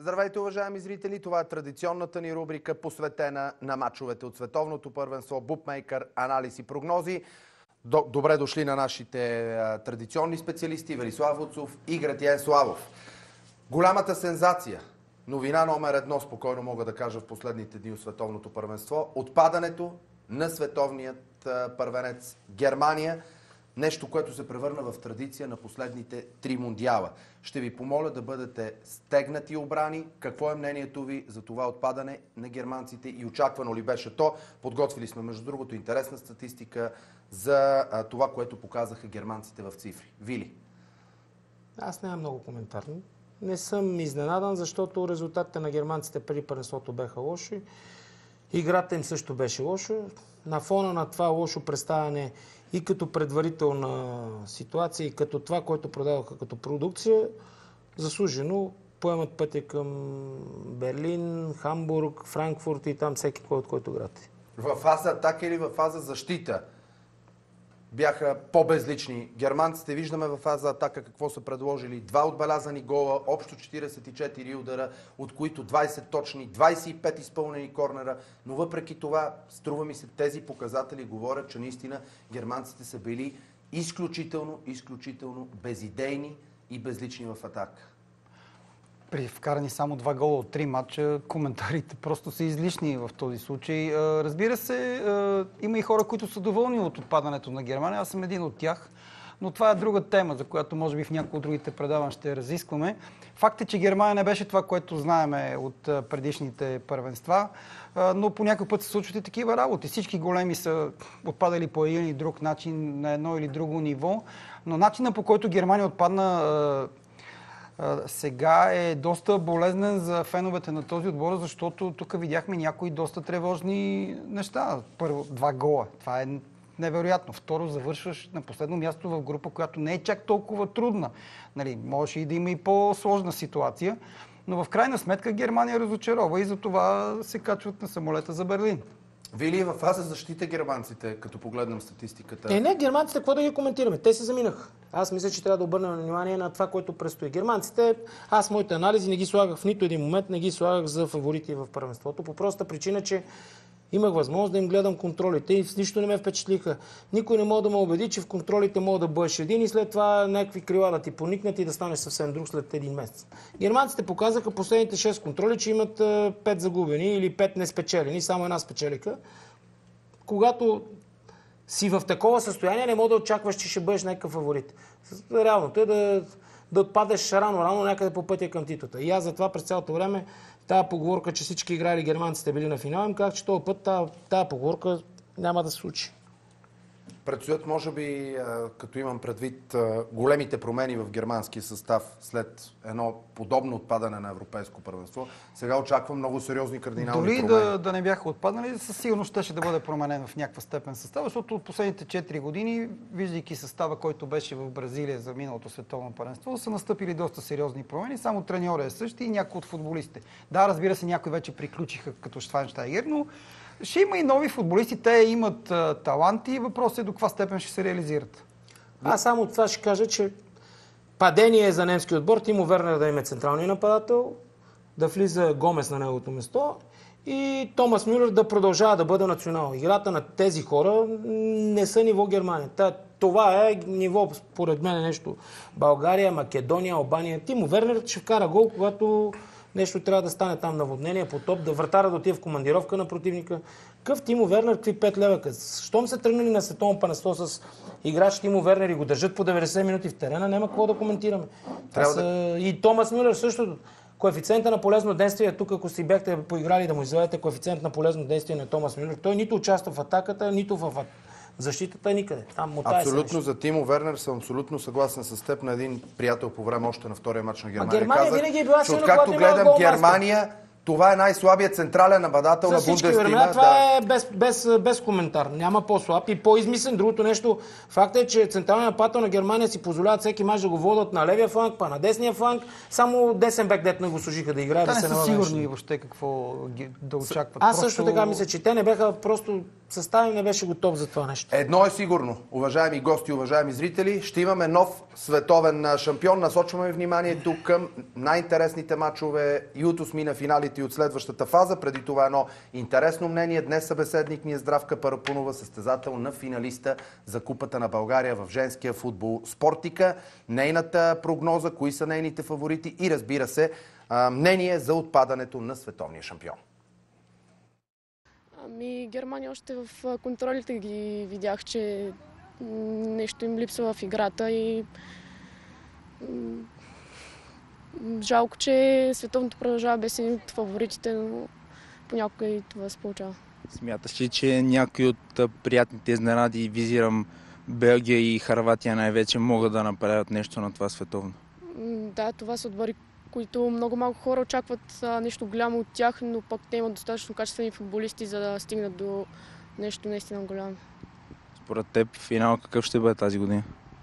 Здравейте, уважаеми зрители! Това е традиционната ни рубрика, посветена на мачовете от световното първенство, букмейкър, анализ и прогнози. Добре дошли на нашите традиционни специалисти Велислав Вуцов и Гретиен Славов. Голямата сензация, новина номер 1, спокойно мога да кажа в последните дни от световното първенство, отпадането на световният първенец Германия. Нещо, което се превърна в традиция на последните 3 мундиала. Ще ви помоля да бъдете стегнати и обрани. Какво е мнението ви за това отпадане на германците и очаквано ли беше то? Подготвили сме, между другото, интересна статистика за това, което показаха германците в цифри. Вили? Аз нямам много коментар. Не съм изненадан, защото резултатите на германците преди първенството беха лоши. Играта им също беше лоша. На фона на това лошо представяне и като предварителна ситуация, и като това, което продаваха като продукция, заслужено поемат пътя към Берлин, Хамбург, Франкфурт и там всеки кой от който град. В фаза атака или в фаза защита бяха по-безлични германците. Виждаме в фаза атака какво са предложили. 2 отбелязани гола, общо 44 удара, от които 20 точни, 25 изпълнени корнера. Но въпреки това, струва ми се, тези показатели говорят, че наистина германците са били изключително безидейни и безлични в атака. При вкарани само 2 гола от 3 матча, коментарите просто са излишни в този случай. Разбира се, има и хора, които са доволни от отпадането на Германия. Аз съм един от тях. Но това е друга тема, за която може би в някои от другите предавания ще разискваме. Факт е, че Германия не беше това, което знаеме от предишните първенства, но по някой път се случват и такива работи. Всички големи са отпадали по един или друг начин, на едно или друго ниво, но начинът, по който Германия отпадна сега е доста болезнен за феновете на този отбор, защото тук видяхме някои доста тревожни неща. Първо, 2 гола. Това е невероятно. Второ, завършваш на последно място в група, която не е чак толкова трудна. Нали, може и да има и по-сложна ситуация, но в крайна сметка Германия разочарова и затова се качват на самолета за Берлин. Вили, в фаза защита германците, като погледнем статистиката? Не, германците, какво да ги коментираме? Те се заминаха. Аз мисля, че трябва да обърнем внимание на това, което предстои. Германците, аз моите анализи не ги слагах в нито един момент, не ги слагах за фаворити в първенството, по проста причина, че имах възможност да им гледам контролите и с нищо не ме впечатлиха. Никой не може да ме убеди, че в контролите мога да бъдеш един и след това някакви крила да ти поникнат и да станеш съвсем друг след един месец. Германците показаха последните 6 контроли, че имат 5 загубени или 5 неспечелени, само една спечелика. Когато си в такова състояние, не мога да очакваш, че ще бъдеш някакъв фаворит. Реалното е да отпадеш рано някъде по пътя към титлата. И аз затова през цялото време тази поговорка, че всички играли германците били на финал, им казах, че този път тази поговорка няма да се случи. Предстоят, може би, като имам предвид големите промени в германския състав след едно подобно отпадане на европейско първенство, сега очаквам много сериозни кардинални промени. Дори да не бяха отпаднали, със сигурност ще да бъде променен в някаква степен състава, защото от последните 4 години, виждайки състава, който беше в Бразилия за миналото световно първенство, са настъпили доста сериозни промени. Само треньорът е същи и някои от футболистите. Да, разбира се, някои вече приключиха като Швайнщайгер, но ще има и нови футболисти, те имат таланти и въпросът е до каква степен ще се реализират. Аз само от това ще кажа, че падение е за немски отбор, Тимо Вернер да им е централния нападател, да влиза Гомес на неговото место и Томас Мюлер да продължава да бъде национал. Играта на тези хора не са ниво Германия. Това е ниво, според мен, нещо България, Македония, Албания. Тимо Вернер ще вкара гол, когато нещо трябва да стане там, наводнение, потоп, да вратара да отиде в командировка на противника. Къв Тимо Вернер, какви 5 лева? Щом се тръгнали на световно първенство с играч Тимо Вернер и го държат по 90 минути в терена, няма какво да коментираме. И Томас Мюлер също. Коефициента на полезно действие, тук ако си бяхте поиграли да му извадите коефициент на полезно действие на Томас Мюлер, той нито участва в атаката, нито в защитата, никъде. Абсолютно, за Тимо Вернер съм абсолютно съгласен с теб. На един приятел по време още на втория матч на Германия. Германия казах, винаги е била че откакто гледам Германия, това е най-слабият централен нападател За на всички Бундестига. времена това е без коментар. Няма по-слаб и по-измислен. Другото нещо, факт е, че централният нападател на Германия си позволяват всеки мач да го водят на левия фланг, па на десния фланг. Само десен бек, дет не го служиха да играе. Те да не се са налага сигурни въобще какво да очакват. Аз също така мисля, че те не бяха просто съставен не беше готов за това нещо. Едно е сигурно, уважаеми гости, уважаеми зрители, ще имаме нов световен шампион. Насочваме вниманието към най-интересните матчове и от осмина финалите и от следващата фаза. Преди това едно интересно мнение. Днес събеседник ни е Здравка Парапунова, състезател на финалиста за Купата на България в женския футбол Спортика. Нейната прогноза, кои са нейните фаворити и разбира се, мнение за отпадането на световния шампион. Германия още в контролите ги видях, че нещо им липсва в играта и жалко, че световното продължава без един от фаворитите, но понякога и това се получава. Смяташ ли, че някои от приятните изненади, визирам Белгия и Хърватия най-вече, могат да направят нещо на това световно? Да, това са отбори, които много малко хора очакват нещо голямо от тях, но пък те имат достатъчно качествени футболисти, за да стигнат до нещо наистина голямо. Според теб финал какъв ще бъде тази година?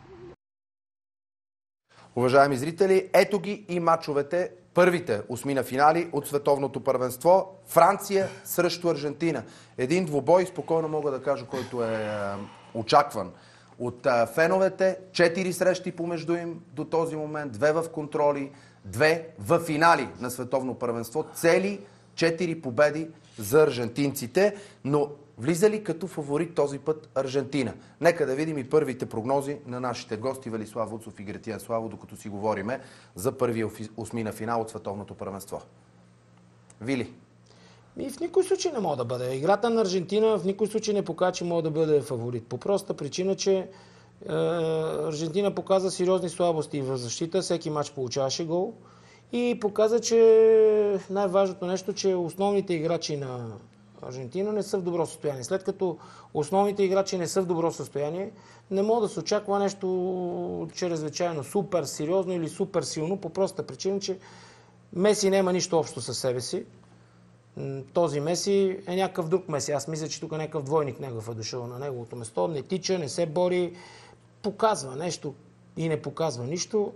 Уважаеми зрители, ето ги и матчовете, първите осмина финали от световното първенство. Франция срещу Аржентина. Един двубой, спокойно мога да кажа, който е очакван от феновете. 4 срещи помежду им до този момент, 2 в контроли, 2 в финали на световно първенство. Цели 4 победи за аржентинците, но влиза ли като фаворит този път Аржентина? Нека да видим и първите прогнози на нашите гости Велислав Вуцов и Гретиян Славов, докато си говориме за първия осмина финал от световното първенство. Вили? В никой случай не мога да бъде. Играта на Аржентина в никой случай не показва, че може да бъде фаворит. По проста причина, че Аржентина показа сериозни слабости в защита. Всеки матч получаваше гол. И показа, че най-важното нещо, че основните играчи на Аржентина не са в добро състояние. След като основните играчи не са в добро състояние, не може да се очаква нещо чрезвичайно супер сериозно или супер силно, по проста причина, че Меси няма нищо общо със себе си. Този Меси е някакъв друг Меси. Аз мисля, че тук някакъв двойник негов е дошъл на неговото место. Не тича, не се бори, показва нещо и не показва нищо.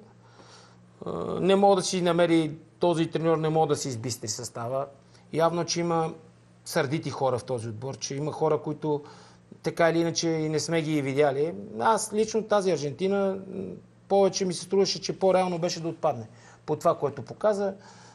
Не мога да си намери, този треньор не мога да си избистри състава. Явно, че има сърдити хора в този отбор, че има хора, които така или иначе и не сме ги видяли. Аз лично тази Аржентина повече ми се струваше, че по-реално беше да отпадне по това, което показа.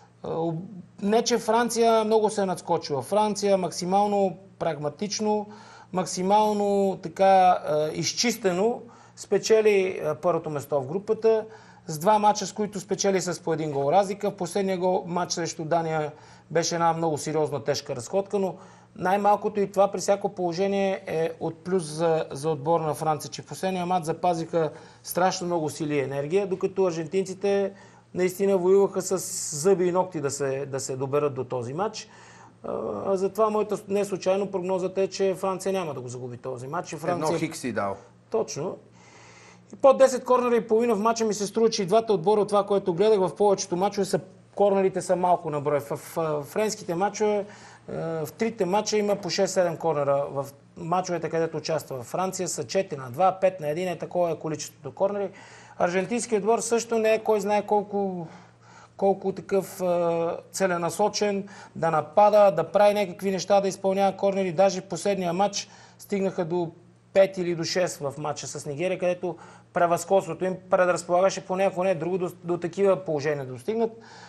Не, че Франция много се е надскочила. Франция максимално прагматично, максимално така изчистено спечели първото место в групата с 2 мача, с които спечели с по 1 гол разлика. В последния матч срещу Дания беше една много сериозна тежка разходка, но най-малкото и това при всяко положение е от плюс за отбор на Франция, че в последния матч запазиха страшно много сили и енергия, докато аржентинците наистина воюваха с зъби и ногти да се доберат до този матч. Затова моята не случайно прогнозата е, че Франция няма да го загуби този матч. Едно хик си дал. Точно. Под 10 корнера и половина в матча ми се струва, че и двата отбора от това, което гледах, в повечето матчове корнерите са малко на брой. В френските матчове, в трите матча има по 6-7 корнера. В матчовете, където участва в Франция, са 4 на 2, 5 на 1, такова е количеството корнери. Аржентинският отбор също не е кой знае колко такъв целенасочен да напада, да прави някакви неща, да изпълнява корнери. Даже в последния матч стигнаха до 5 или до 6 в матча с Нигерия, където превъзходството им предразполагаше поне, ако не друго, до такива положения да достигнат.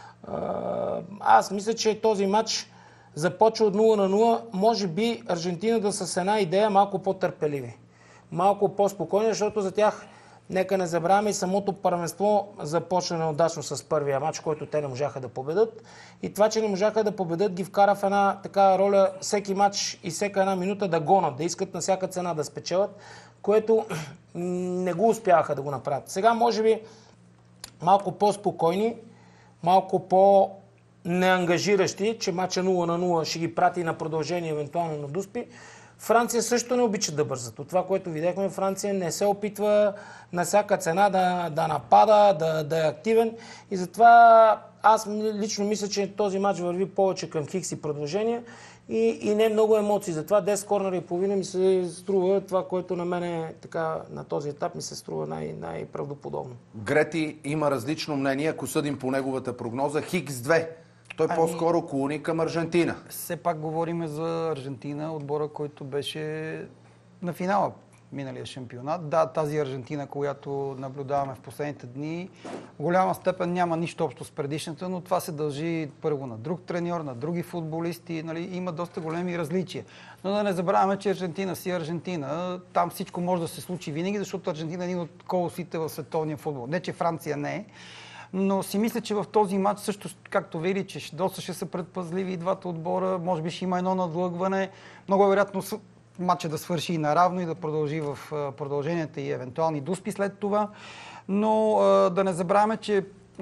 Аз мисля, че този матч започва от 0 на 0. Може би Аржентина да са с една идея малко по-търпеливи. Малко по-спокойни, защото за тях, нека не забравяме, и самото първенство започна неудачно с първия матч, който те не можаха да победат. И това, че не можаха да победат, ги вкара в една такава роля всеки матч и всяка една минута да гонат, да искат на всяка цена да спечелят, което не го успяха да го направят. Сега, може би, малко по-спокойни, малко по-неангажиращи, че матча 0 на 0 ще ги прати на продължение, евентуално на дуспи. Франция също не обича да бързат. От това, което видяхме, Франция не се опитва на всяка цена да напада, да е активен. И затова аз лично мисля, че този матч върви повече към хикс и продължение и не много емоции. Затова 10 корнера и половина ми се струва това, което на мен така, на този етап ми се струва най-правдоподобно. Грети има различно мнение, ако съдим по неговата прогноза. Хикс 2. Той по-скоро клони към Аржентина. Все пак говорим за Аржентина, отбора, който беше на финала миналия шампионат. Да, тази Аржентина, която наблюдаваме в последните дни, в голяма степен няма нищо общо с предишната, но това се дължи първо на друг треньор, на други футболисти. Нали, има доста големи различия. Но да не забравяме, че Аржентина си Аржентина. Там всичко може да се случи винаги, защото Аржентина е един от колосите в световния футбол. Не, че Франция не е. Но си мисля, че в този матч също, както види, че доста ще са предпазливи и двата отбора. Може би ще има едно надлъгване. Много е вероятно матчът да свърши и наравно и да продължи в продълженията и евентуални дуспи след това. Но да не забравяме, че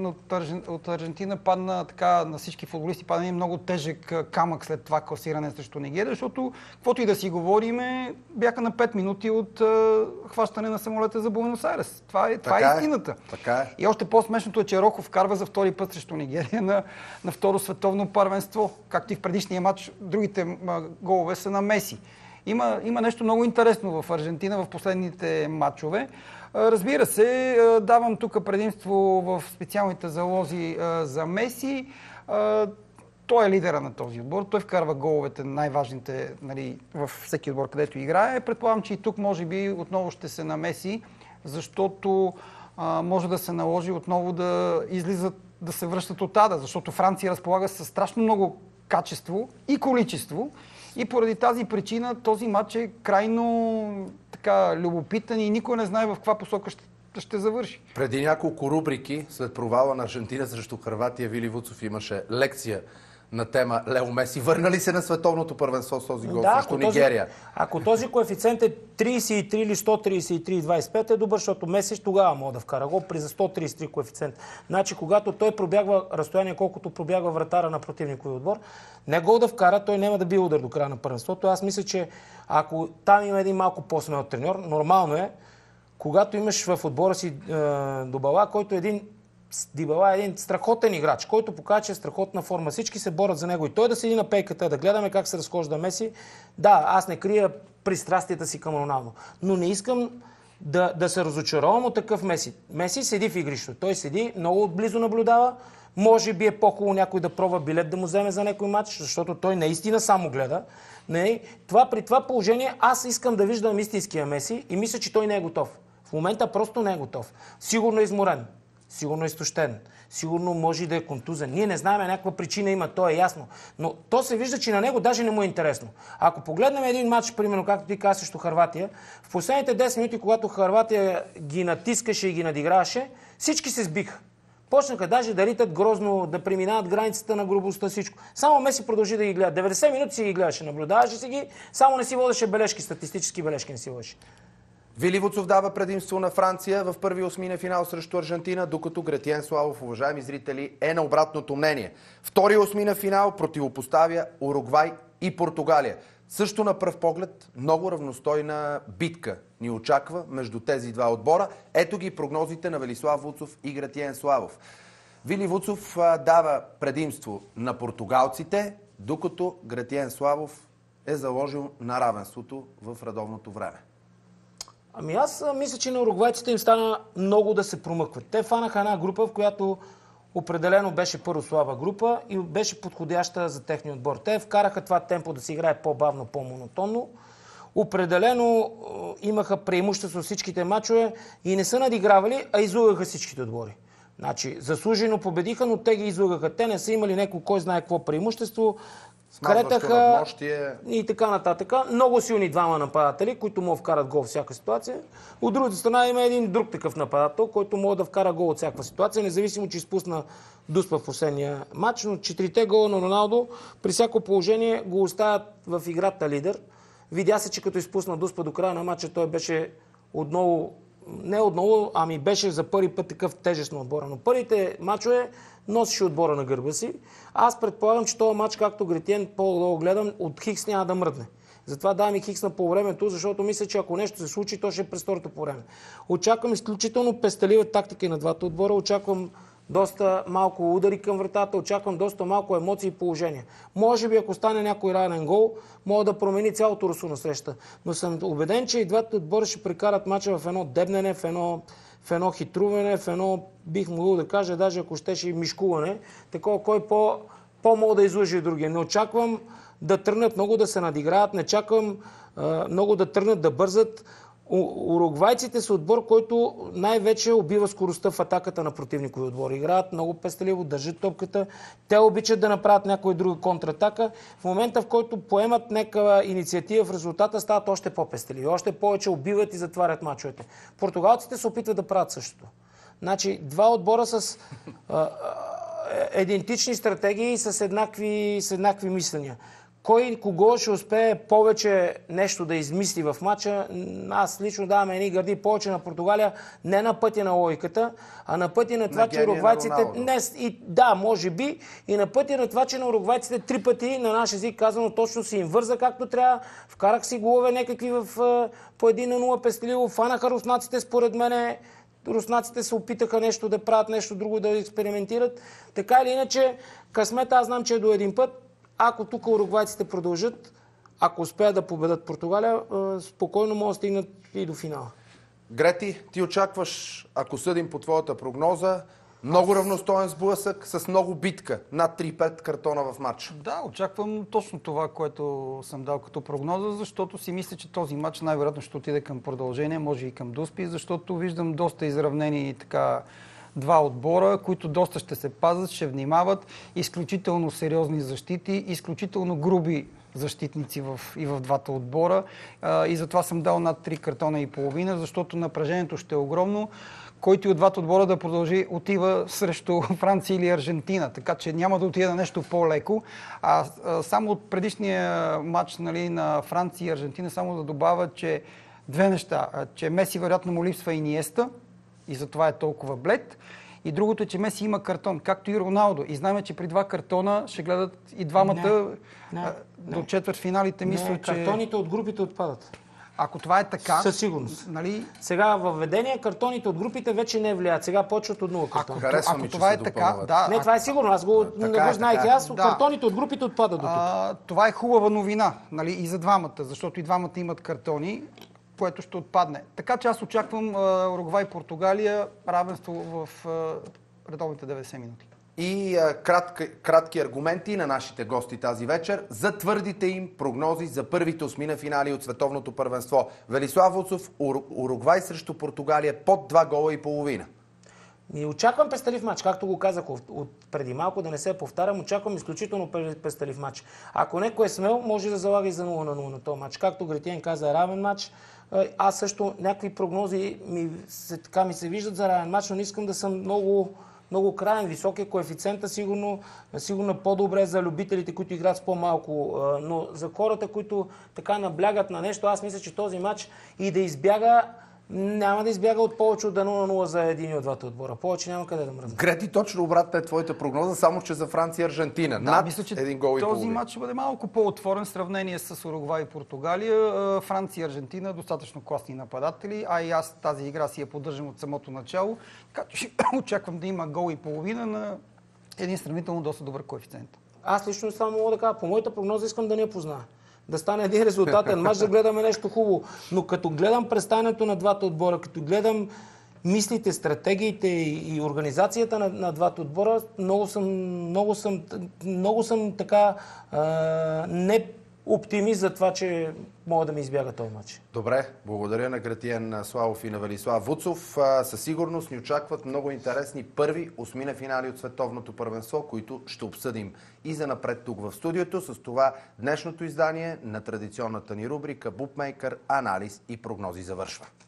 от Аржентина падна така, на всички футболисти падна много тежък камък след това класиране срещу Нигерия, защото каквото и да си говориме, бяха на 5 минути от хващане на самолета за Буенос Айрес. Това е истината. Така е. И още по-смешното е, че Рохо вкарва за втори път срещу Нигерия на второ световно първенство. Както и в предишния матч, другите голове са на Меси. Има нещо много интересно в Аржентина в последните матчове. Разбира се, давам тук предимство в специалните залози за Меси. Той е лидера на този отбор. Той вкарва головете, най-важните, нали, във всеки отбор, където играе. Предполагам, че и тук може би отново ще се намеси, защото може да се наложи отново да излизат, да се връщат от ада, защото Франция разполага със страшно много качество и количество. И поради тази причина този матч е крайно така любопитен и никой не знае в каква посока ще завърши. Преди няколко рубрики, след провала на Аржентина срещу Хърватия, Вили Вуцов имаше лекция на тема Лео Меси. Върна ли се на световното първенство с този гол срещу Нигерия? Ако този коефициент е 33 или 133,25 е добър, защото Меси тогава може да вкара гол при за 133 коефициент. Значи, когато той пробягва разстояние, колкото пробягва вратара на противниковия отбор, не гол да вкара, той няма да бие удар до края на първенството. Аз мисля, че ако там има един малко по-смел треньор, нормално е, когато имаш в отбора си Дибала, който Дибала е един страхотен играч, който показва, че е страхотна форма. Всички се борят за него и той да седи на пейката, да гледаме как се разхожда Меси. Да, аз не крия пристрастията си към Роналдо, но не искам да се разочаровам от такъв Меси. Меси седи в игрището. Той седи, много отблизо наблюдава. Може би е по-хубаво някой да пробва билет да му вземе за някой матч, защото той наистина само гледа. При това положение аз искам да виждам истинския Меси и мисля, че той не е готов. В момента просто не е готов. Сигурно е изморен. Сигурно е изтощен. Сигурно може и да е контузен. Ние не знаем някаква причина има, то е ясно. Но то се вижда, че на него даже не му е интересно. Ако погледнем един матч, примерно, както ти казваш, срещу Хърватия, в последните 10 минути, когато Хърватия ги натискаше и ги надиграваше, всички се сбиха. Почнаха даже да ритат грозно, да преминават границата на грубостта, всичко. Само Меси продължи да ги гледа. 90 минути си ги гледаше, наблюдаваше си ги, само не си водеше бележки, статистически бележки не си водеше. Вили Вуцов дава предимство на Франция в първи осмина финал срещу Аржентина, докато Гретиен Славов, уважаеми зрители, е на обратното мнение. Втори осмина финал противопоставя Уругвай и Португалия. Също на пръв поглед много равностойна битка ни очаква между тези два отбора. Ето ги прогнозите на Велислав Вуцов и Гретиен Славов. Вили Вуцов дава предимство на португалците, докато Гретиен Славов е заложил на равенството в редовното време. Ами аз мисля, че на уругвайците им стана много да се промъкват. Те фанаха една група, в която определено беше първо слаба група и беше подходяща за техния отбор. Те вкараха това темпо да се играе по-бавно, по-монотонно. Определено имаха преимущество всичките мачове и не са надигравали, а излъгаха всичките отбори. Значи, заслужено победиха, но те ги излъгаха. Те не са имали някой, кой знае какво преимущество. Кретаха и така нататък. Много силни двама нападатели, които могат да вкарат гол в всяка ситуация. От другата страна има един друг такъв нападател, който може да вкара гол от всяка ситуация, независимо, че изпусна дуспа в последния матч, но 4-те гола на Роналдо при всяко положение го оставят в играта лидер. Видя се, че като изпусна дуспа до края на матча, той беше беше за първи път такъв тежест на отбора. Но първите матчове носеше отбора на гърба си. Аз предполагам, че този матч, както Гретиен по-долу гледам, от Хикс няма да мръдне. Затова давам и хикс на полувремето, защото мисля, че ако нещо се случи, то ще е през второто по време. Очаквам изключително пестелива тактика на двата отбора. Очаквам доста малко удари към вратата, очаквам доста малко емоции и положения. Може би, ако стане някой ранен гол, може да промени цялото русло на среща. Но съм убеден, че и двата отбора ще прекарат мача в едно дебнене, в едно хитруване, в едно, бих могъл да кажа, даже ако щеше и мишкуване, такова кой по-мога да излъжи другия. Не очаквам да тръгнат много да се надиграват, не чакам много да тръгнат да бързат. Уругвайците са отбор, който най-вече убива скоростта в атаката на противникови отбор. Играят много пестеливо, държат топката. Те обичат да направят някоя друга контратака. В момента, в който поемат някаква инициатива в резултата, стават още по-пестеливи. Още повече убиват и затварят мачовете. Португалците се опитват да правят същото. Значи, два отбора с идентични стратегии и с еднакви мисления. Кой кого ще успее повече нещо да измисли в матча? Аз лично давам едни гърди повече на Португалия, не на пътя на логиката, а на пътя на това, че уругвайците... Да, може би. И на пътя на това, че на уругвайците 3 пъти, на наш език казано, точно си им върза както трябва. Вкарах си голове някакви по 1-0 пестеливо. Фанаха руснаците, според мене. Руснаците се опитаха нещо да правят, нещо друго да експериментират. Така или иначе, късмета аз знам, че е до един път. Ако тук уругвайците продължат, ако успеят да победат Португалия, спокойно могат да стигнат и до финала. Грети, ти очакваш, ако съдим по твоята прогноза, много равностоен сблъсък с много битка. Над 3-5 картона в матча. Да, очаквам точно това, което съм дал като прогноза, защото си мисля, че този матч най-вероятно ще отиде към продължение, може и към дуспи, защото виждам доста изравнени така два отбора, които доста ще се пазят, ще внимават. Изключително сериозни защити, изключително груби защитници и в двата отбора. И затова съм дал над 3 картона и половина, защото напрежението ще е огромно. Който и от двата отбора да продължи, отива срещу Франция или Аржентина. Така че няма да отида на нещо по-леко. Само от предишния матч, нали, на Франция и Аржентина, само да добавя, че две неща. Че Меси вероятно му липсва Иниеста и затова е толкова блед. И другото е, че Меси има картон, както и Роналдо. И знаем, че при 2 картона ще гледат и двамата до четвъртфиналите. Мисля, че картоните от групите отпадат. Ако това е така... Със сигурност. Нали... Сега във введение картоните от групите вече не влияят. Сега почват от 0 картона. Ако това е така... Да, не, това е сигурно. Аз го знаех. Аз картоните от групите отпадат до тук. Това е хубава новина, нали, и за двамата, защото и двамата имат картони, което ще отпадне. Така че аз очаквам Уругвай, Португалия, равенство в редовните 90 минути. И кратки аргументи на нашите гости тази вечер за твърдите им прогнози за първите осмина финали от световното първенство. Велислав Вуцов, Уругвай срещу Португалия под 2 гола и половина. И очаквам пестелив матч, както го казах преди малко, да не се повтарям, очаквам изключително пестелив матч. Ако някой е смел, може да залага и за 0-0 на този матч. Както Гретиен каза, равен матч. Аз също някакви прогнози ми се виждат за равен матч, но не искам да съм много краен, висок е коефициента, сигурно по-добре за любителите, които играят с по-малко, но за хората, които така наблягат на нещо, аз мисля, че този матч и да избяга, няма да избяга от повече от 1-0 за един от двата отбора. Повече няма къде да мръзна. Грети, точно обратна е твоята прогноза, само че за Франция и Аржентина. Да, над мисля, че един гол и половина. този матч ще бъде малко по-отворен в сравнение с Уругвай и Португалия. Франция и Аржентина достатъчно класни нападатели, а и аз тази игра си я поддържам от самото начало. Така че очаквам да има гол и половина на един сравнително доста добър коефициент. Аз лично само мога да кажа, по моята прогноза искам да не я позная. Да стане един резултатен мач, да гледаме нещо хубаво. Но като гледам представянето на двата отбора, като гледам мислите, стратегиите и организацията на двата отбора, много съм така не оптимист за това, че мога да ми избяга този матч. Добре, благодаря на Гретиен Славов и на Велислав Вуцов. Със сигурност ни очакват много интересни първи осмина финали от световното първенство, които ще обсъдим и за напред тук в студиото. С това днешното издание на традиционната ни рубрика Букмейкър, анализ и прогнози завършва.